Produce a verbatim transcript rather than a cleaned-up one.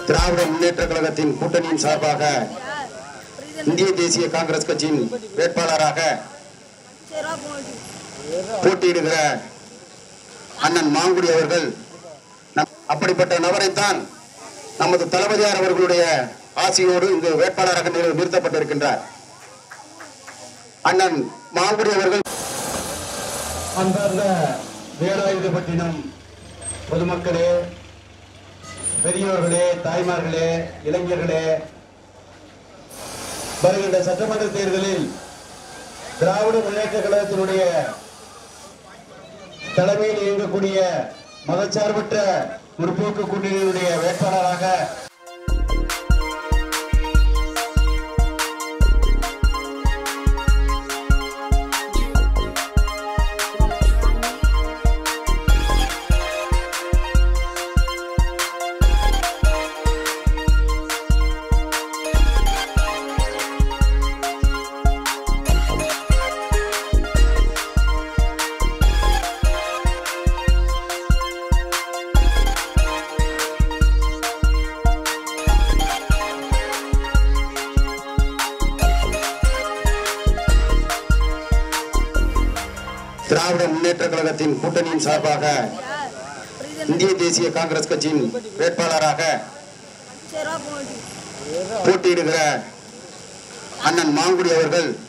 திராவிட முன்னேற்ற கழகத்தின் கூட்டணியின் சார்பாக இந்திய தேசிய காங்கிரஸ் கட்சியின் வேட்பாளராக போட்டியிடுகிற அண்ணன் மாங்குடி அவர்கள் அப்படிப்பட்ட நபரைத்தான் நமது தளபதியார் அவர்களுடைய ஆசையோடு இங்கு வேட்பாளராக நிறுத்தப்பட்டிருக்கின்றார். அண்ணன் மாங்குடி அவர்கள் அன்பார்ந்த வேலாயுதப்பட்டினம் பொதுமக்களே, பெரியோர்களே, தாய்மார்களே, இளைஞர்களே, வருகின்ற சட்டமன்ற தேர்தலில் திராவிட முன்னேற்ற கழகத்தினுடைய தலைமையில் இயங்கக்கூடிய மதச்சார்பற்ற முற்போக்கு கூட்டணியினுடைய வேட்பாளராக திராவிட முன்னேற்ற கழகத்தின் கூட்டணியின் சார்பாக இந்திய தேசிய காங்கிரஸ் கட்சியின் வேட்பாளராக போட்டியிடுகிற அண்ணன் மாங்குடி அவர்கள்